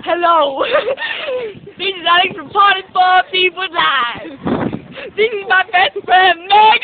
Hello. This is Alex from Party for People Live. This is my best friend, Meg.